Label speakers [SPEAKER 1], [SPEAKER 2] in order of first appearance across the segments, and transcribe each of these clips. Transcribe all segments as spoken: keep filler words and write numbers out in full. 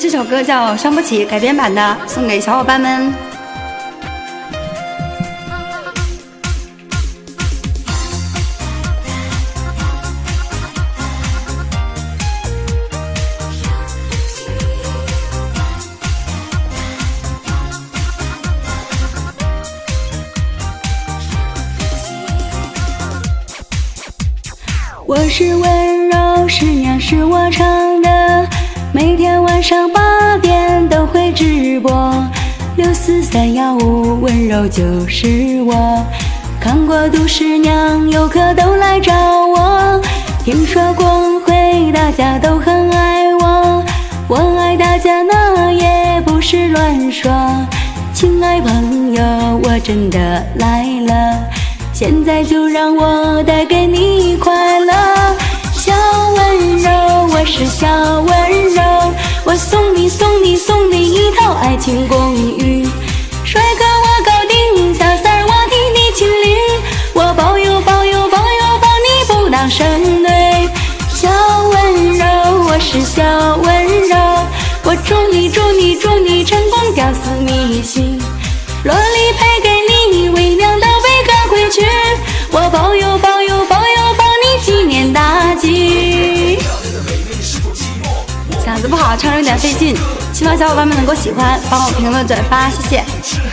[SPEAKER 1] 这首歌叫《伤不起》改编版的，送给小伙伴们。我是温柔，是娘是我唱的，每天晚上八点都会直播。六四三幺五，温柔就是我。看过都市娘，游客都来找我。听说工会大家都很爱我，我爱大家那也不是乱说。亲爱朋友，我真的来了。现在就让我带给你快乐，小温柔，我是小温柔，我送你送你送你一套爱情公寓。帅哥我搞定，小三儿我替你亲临，我包邮包邮包邮包你不当生对。小温柔，我是小温柔，我祝你祝你祝你成功屌丝迷信，萝莉配给你微凉到被赶回去，我包邮包邮包邮包你纪念大计。嗓子不好，唱着有点费劲，希望小伙伴们能够喜欢，帮我评论转发，谢谢。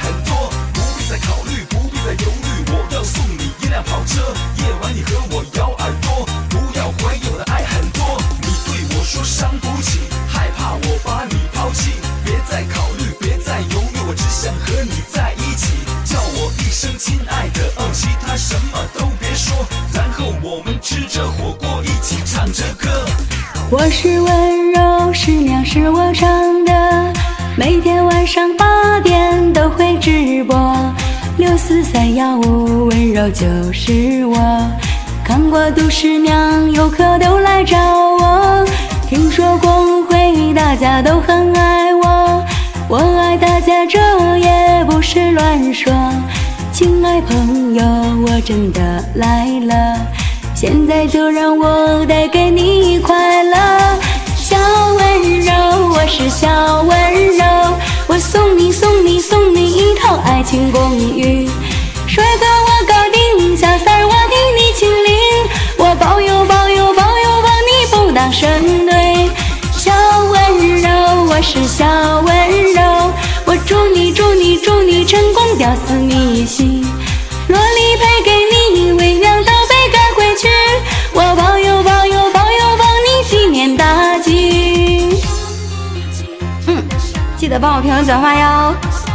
[SPEAKER 1] 亲爱的，哦，其他什么都别说，然后我们吃着火锅，一起唱着歌。我是温柔，是娘是我唱的，每天晚上八点都会直播。六四三幺五，温柔就是我。看过都市娘，游客都来找我。听说工会大家都很爱我，我爱大家这也不是乱说。亲爱朋友，我真的来了，现在就让我带给你快乐。小温柔，我是小温柔，我送你送你送你一套爱情公寓。帅哥我搞定，小三儿我替你亲临，我包邮包邮包邮包你不当生对。小温柔，我是小温柔，我祝你祝你祝你成功屌丝迷信，萝莉配给你微凉到被赶回去，我包邮包邮包邮包你纪念大计。嗯，记得帮我评论转发哟。